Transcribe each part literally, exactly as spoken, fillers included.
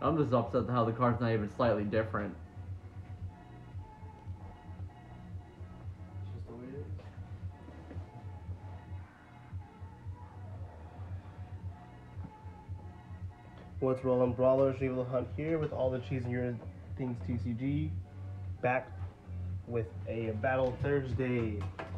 I'm just upset how the card's not even slightly different. It's just the way it is. What's rolling, Brawlers? Naval Hunt here with all the cheese and your things T C G. Back with a Battle Thursday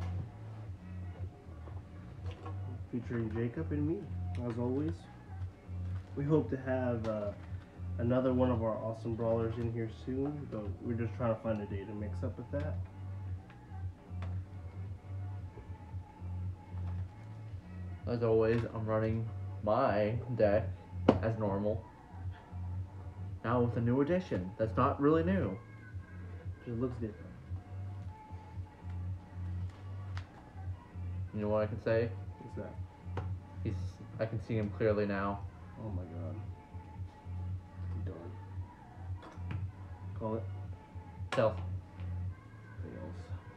featuring Jacob and me, as always. We hope to have uh, another one of our awesome brawlers in here soon, but we're just trying to find a day to mix up with that. As always, I'm running my deck as normal. Now with a new addition that's not really new. It looks different. You know what I can say? What's that? He's. I can see him clearly now. Oh my god. Done. Call it. Stealth. Fails.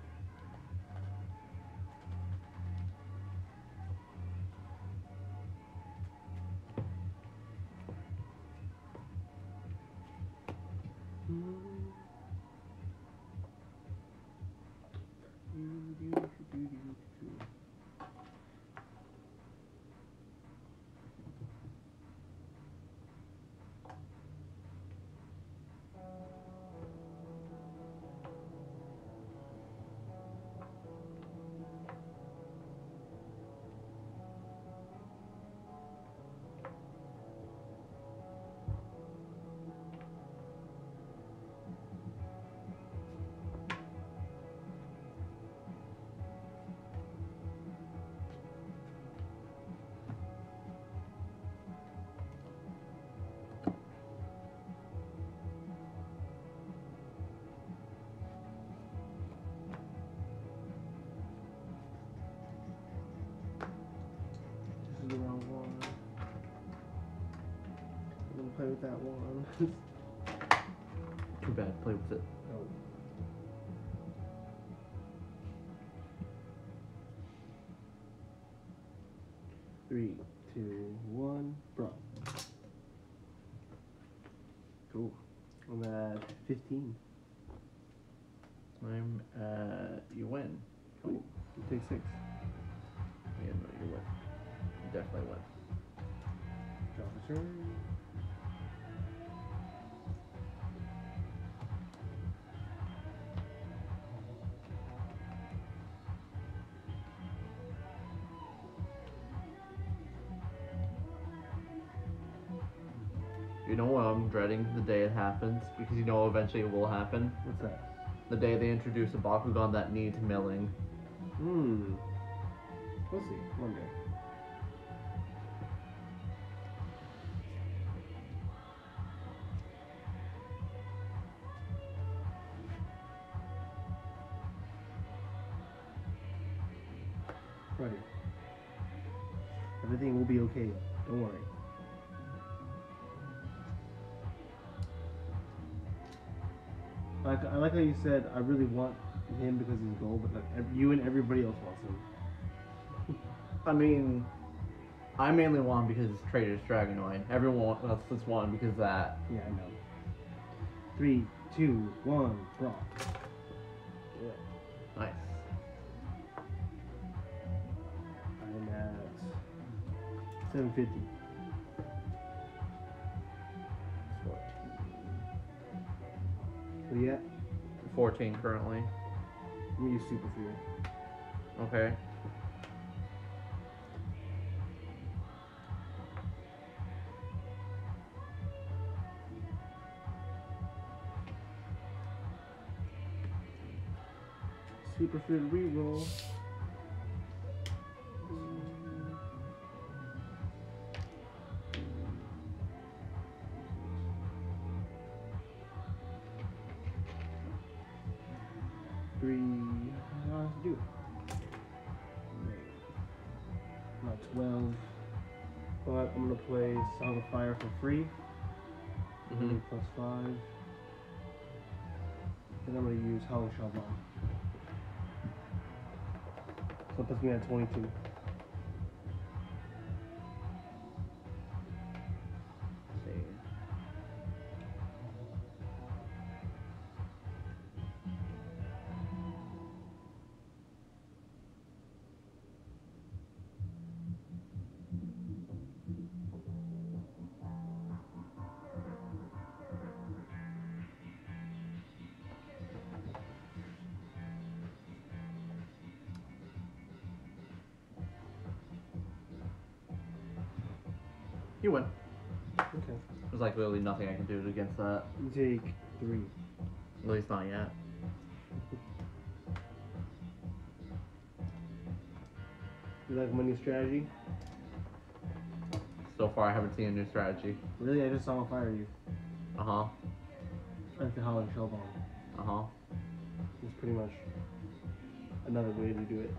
The wrong one. I'm gonna play with that one. Too bad. Play with it. Oh. Three, two, one, bro. Cool. I'm at fifteen. I'm. Uh. You win. Cool. You take six. Yeah, no, you win. You definitely win. Draw the turn. You know what I'm dreading the day it happens? Because you know eventually it will happen. What's that? The day they introduce a Bakugan that needs milling. Hmm. We'll see. One day. Ready. Everything will be okay. Don't worry. Like I like how you said, I really want him because he's gold, but like ev- you and everybody else wants him. I mean, I mainly want because it's Trader's Dragonoid. Everyone else just want because of that. Yeah, I know. Three, two, one, draw. Yeah. Nice. I'm at seven fifty. What are you at? fourteen currently. Let me use Super Fear. Okay. Super Fear reroll. Three. How to do it? Not twelve. But I'm gonna play Song of Fire for free. Mm-hmm. Plus five. And I'm gonna use Hollow Shell Bomb. So it puts me at twenty-two. See. You win. Okay. There's like literally nothing I can do against that. You take three. At least not yet. You like my new strategy? So far, I haven't seen a new strategy. Really? I just saw him fire you. Uh huh. I like the Howling Shell Bomb. Uh huh. It's pretty much another way to do it.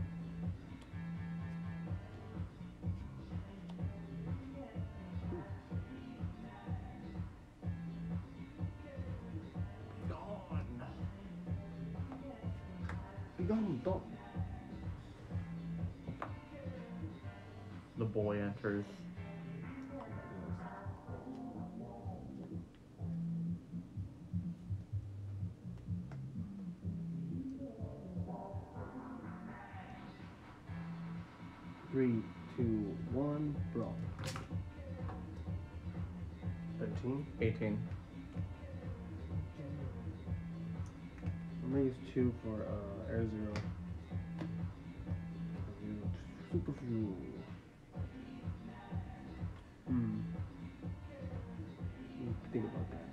Be gone, don't. The boy enters. Three, two, one, brawl. Thirteen. eighteen. I'm gonna use two for uh, Air Zero. Super Fuel. Hmm. Let me think about that.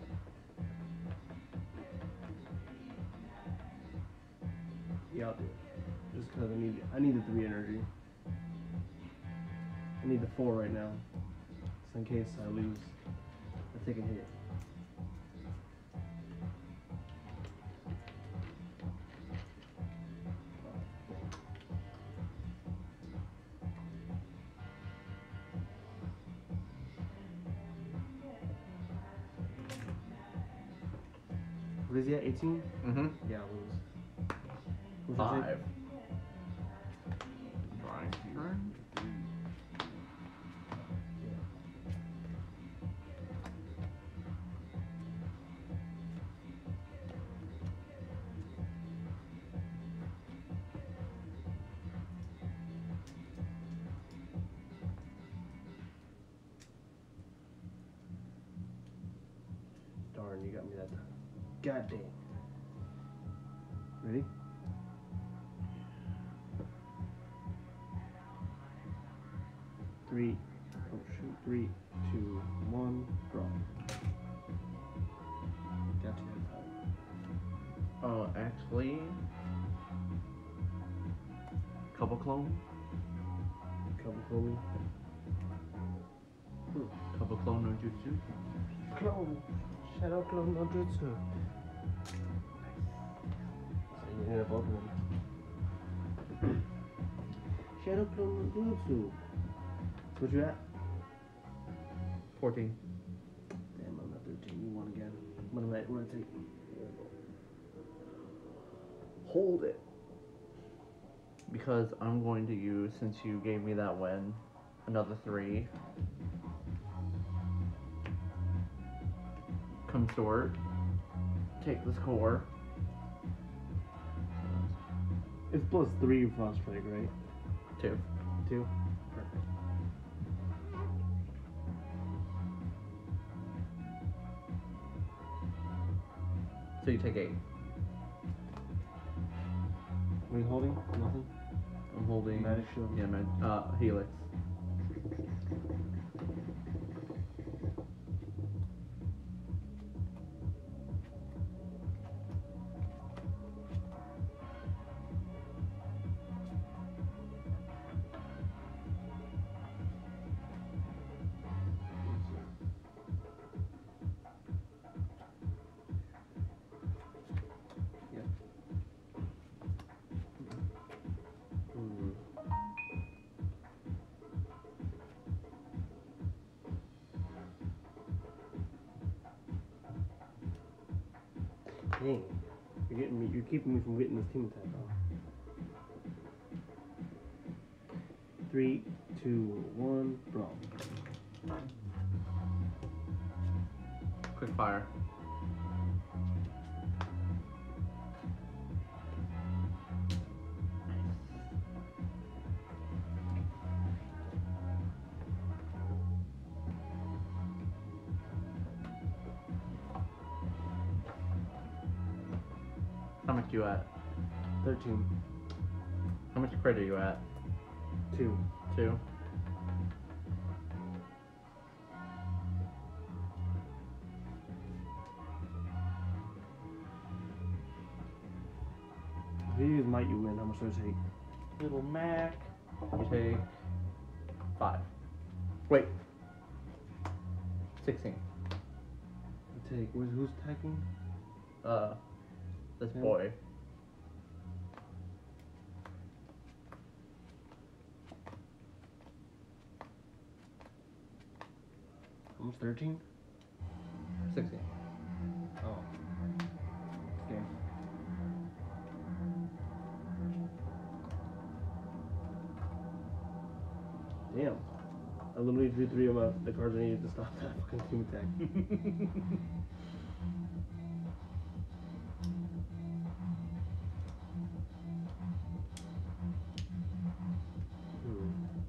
Yeah, I'll do it. Just because I need I need the three energy. I need the four right now. So in case I lose, I take a hit. What is he at? eighteen? Mm-hmm. Yeah, I'll lose. What's that Five. take? Drawing turn. Darn, you got me that time. God dang. Ready? Three, oh shoot, three, two, one, draw. Got you that time. Oh, actually. Couple clone. Couple clone. Couple clone no jutsu. Clone! Shadow clone no jutsu. So you ended up opening. Shadow clone no jutsu. So what you at? fourteen. Damn, I'm at thirteen. You won again. What am I, what am I taking? Hold it. Because I'm going to use, since you gave me that win, another three. Consort. Take this core. It's plus three frost strike, right? Two. Two? Perfect. So you take eight. What are you holding? Nothing? I'm holding. Magic shield. Yeah, man. Uh, Helix. Dang. You're getting me, you're keeping me from getting this team attack off. Three, two, one, brawl. Quick fire. How much you at? Thirteen. How much crit are you at? Two. Two. If you use might, you win. How much do I take? Little Mac. You take five. Wait. Sixteen. I take. Who's, who's attacking? Uh, this Yeah. boy. How much? thirteen? Sixteen. Oh. Okay. Damn. I literally drew three of my, the cards I needed to stop that fucking team attack. Hmm.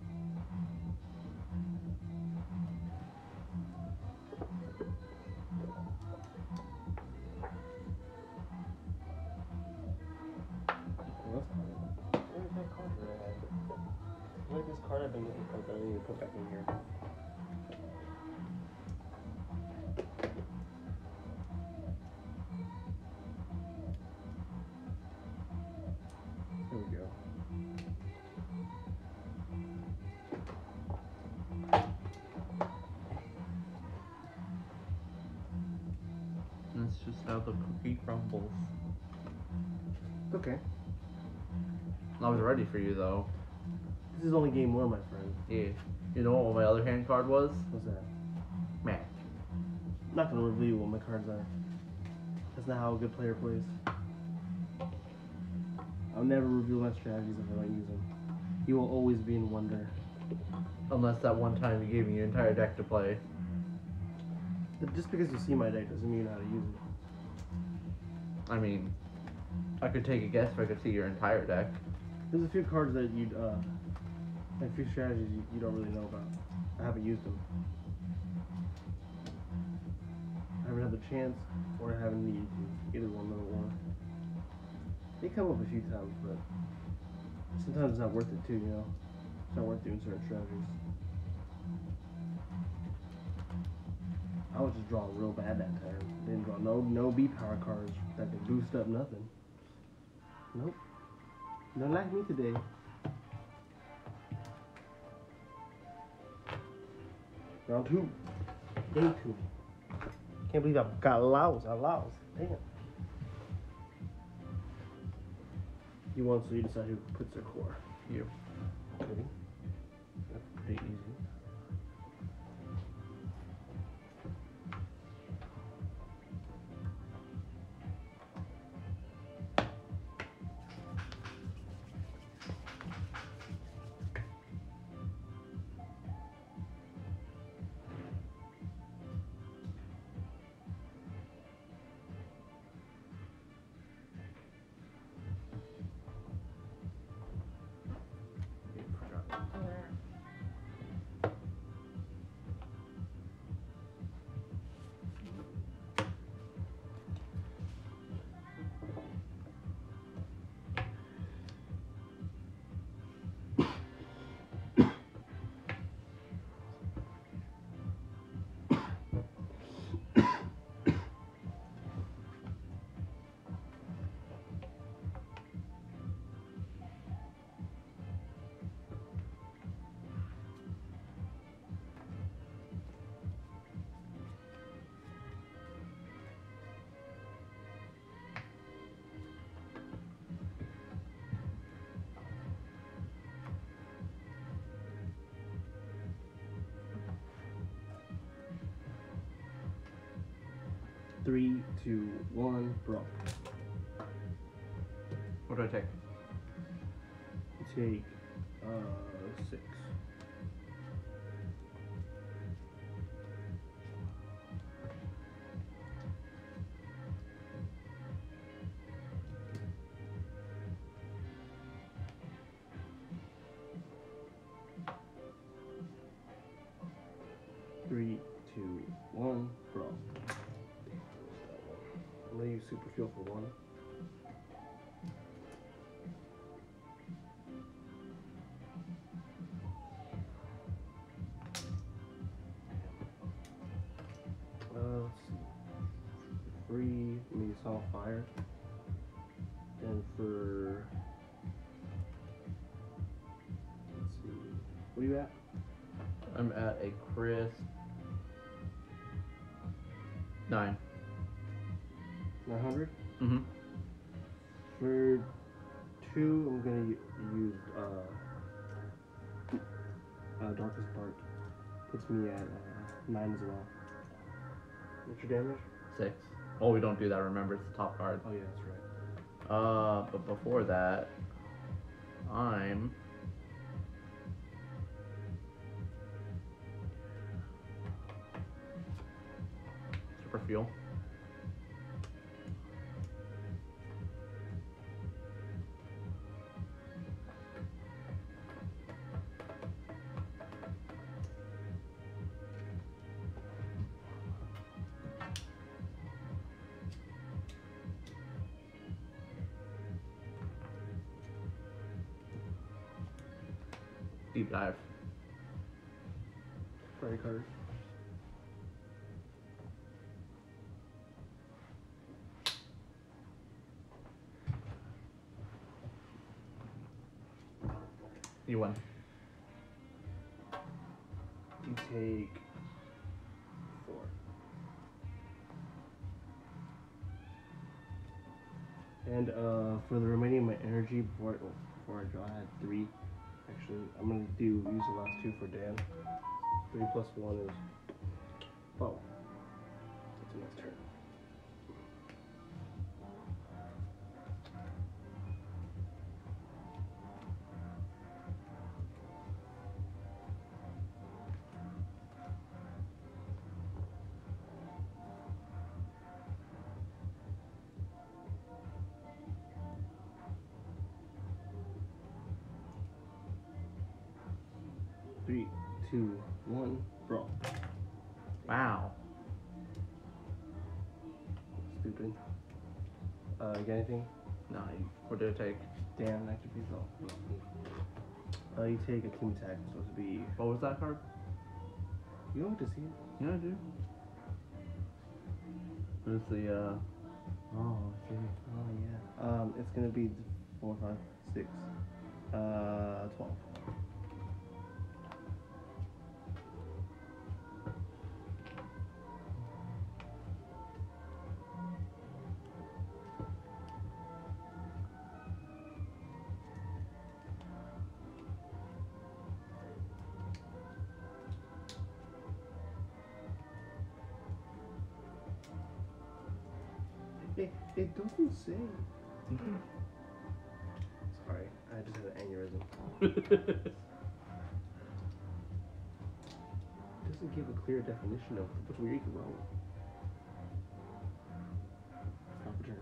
Well, that's- Where's that card that I had? Where's this card I've been looking for that I need to put back in here? There we go. That's just how the cookie crumbles. It's okay. I was ready for you though. This is only game one, my friend. Yeah. You know what my other hand card was? What's that? Match. I'm not gonna reveal what my cards are. That's not how a good player plays. I'll never reveal my strategies if I don't use them. You will always be in wonder. Unless that one time you gave me your entire deck to play. But just because you see my deck doesn't mean you know how to use it. I mean, I could take a guess if I could see your entire deck. There's a few cards that you'd, uh, and a few strategies you, you don't really know about. I haven't used them. I haven't had the chance, or I haven't needed to. Either one, number one. They come up a few times, but sometimes it's not worth it too, you know? It's not worth doing certain strategies. I was just drawing real bad that time. Didn't draw no no B power cards that could boost up nothing. Nope. Don't like me today. Round two. Day two. Can't believe I got loused. I loused. Damn. You won, so you decide who puts their core. You. Okay. That's pretty easy. Three, two, one, bro. What do I take? Take uh six. Three, two, one, bro. I'm gonna use super fuel for one. Uh, let's see. Free, I mean, it's on fire. And for let's see, what are you at? I'm at a crisp nine. Nine hundred. Mm-hmm. For two, I'm gonna u- use uh, uh, Darkest Part. Puts me at uh, nine as well. What's your damage? Six. Oh, we don't do that. Remember, it's the top card. Oh yeah, that's right. Uh, but before that, I'm super fuel. Deep dive. Friday card. You win. You take four. And uh, for the remaining of my energy before I, before I draw, I had three. Actually, I'm gonna do use the last two for Dan. Three plus one is oh. That's a nice turn. Three, two, one, brawl. Wow. Stupid. Uh, you got anything? No, you, what did it take? Dan, activate all. Uh, you take a team attack. It's supposed to be. What was that card? You don't get to see it. Yeah, I do. What is the, uh... Oh, I see. Oh yeah. Um, it's gonna be four, five, six, uh, twelve. It, it doesn't say. Sorry, I just had an aneurysm. It doesn't give a clear definition of which way you can roll. Stop a turn.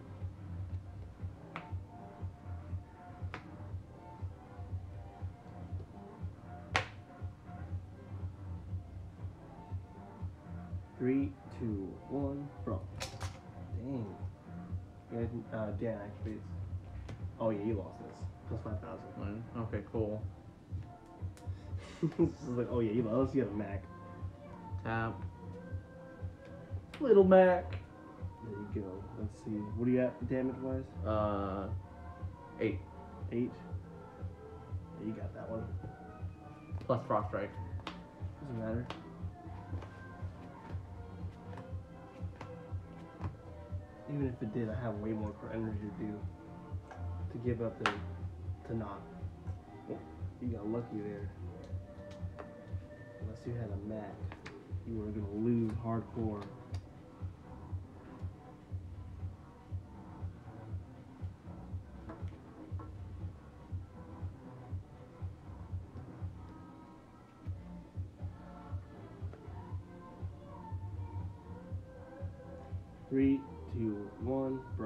Three, two, one, bro. Dang. Yeah, uh, Dan activates. Oh yeah, you lost this. Plus five thousand. Fine. Okay, cool. This is like, oh yeah, you lost. You have a Mac. Tap. Little Mac. There you go. Let's see. What are you at damage wise? Uh, eight. Eight. Yeah, you got that one. Plus Frost Strike. Doesn't matter. Even if it did, I have way more energy to do to give up than to not. Oh, you got lucky there. Unless you had a Mac, you were gonna lose hardcore. Three, two, one, bro.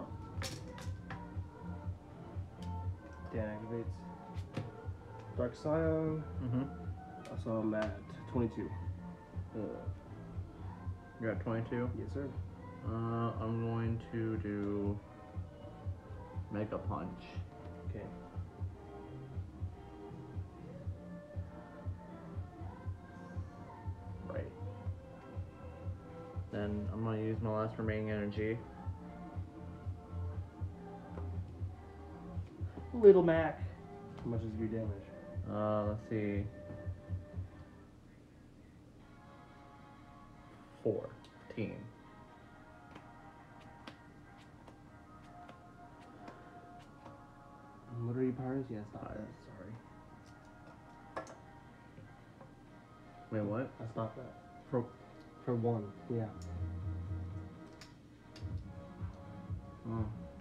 Dan activates. Dark Scion. Mm-hmm. So I'm at twenty-two. Uh, you're at twenty-two? Yes, sir. Uh, I'm going to do Mega Punch. Okay. Right. Then I'm going to use my last remaining energy. Little Mac. How much is your damage? Uh, let's see. Fourteen. What are your powers? Yeah, stop Alright, that. sorry. Wait, what? I stopped that. For for one, yeah. Oh.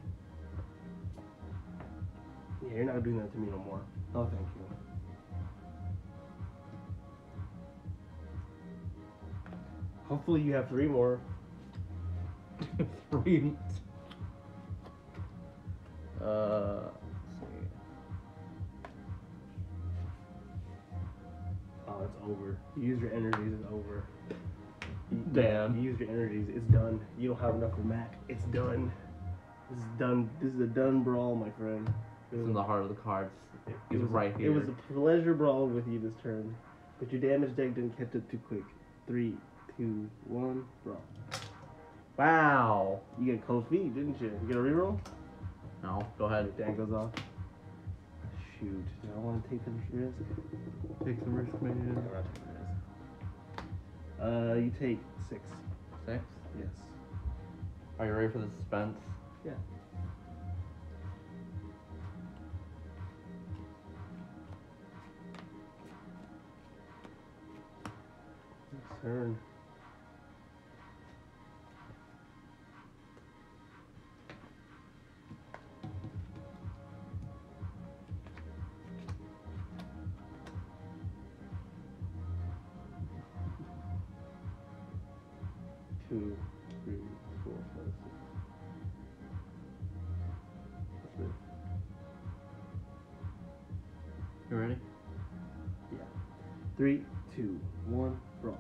Yeah, you're not doing that to me no more. No, thank you. Hopefully you have three more. Three. Uh, let's see. Oh, it's over. You use your energies, it's over. You, Damn. You use your energies, it's done. You don't have enough for Mac. It's done. This is done. This is a done brawl, my friend. It's in the heart of the cards. It It's was right here. It was a pleasure brawl with you this turn, but your damage deck didn't catch up too quick. Three, two, one, brawl. Wow. You get cold feet, didn't you? You get a reroll? No, go ahead. Your Dan goes off. Shoot. Do I want to take the risk? Take the risk, man. I'm not taking the risk. Uh, you take six. Six. Yes. Are you ready for the suspense? Yeah. Next turn. Two, three, four, five, six. That's it. You ready? Yeah. Three, two, one, brawl.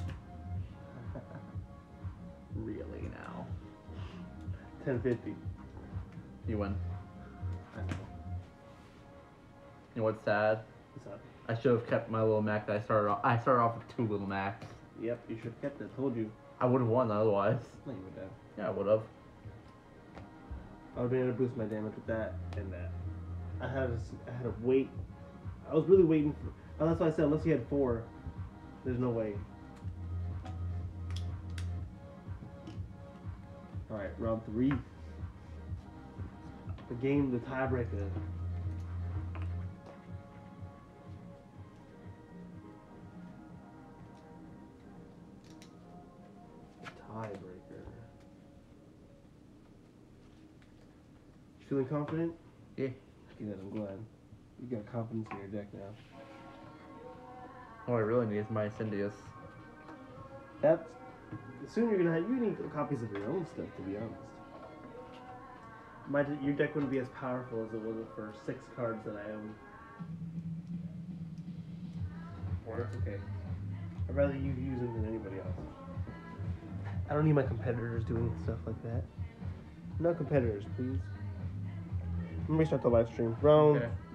Really now. ten fifty. You win. I know. You know what's sad? What's up? I should have kept my little Mac that I started off. I started off with two little Macs. Yep, you should have kept it. Told you. I would have won otherwise. No, you would have. Yeah, I would have. I would have been able to boost my damage with that and that. I had to, I had to wait. I was really waiting for. Oh, that's why I said unless you had four, there's no way. All right, round three. The game, the tiebreaker. The tiebreaker. Feeling confident? Yeah. Good, I'm glad. You got confidence in your deck now. All I really need is my Ascendius. That's soon you're gonna have you need copies of your own stuff, to be honest. My your deck wouldn't be as powerful as it was the first six cards that I own. Or it's okay. I'd rather you use them than anybody else. I don't need my competitors doing stuff like that. No competitors, please. Let me start the live stream. Round Okay.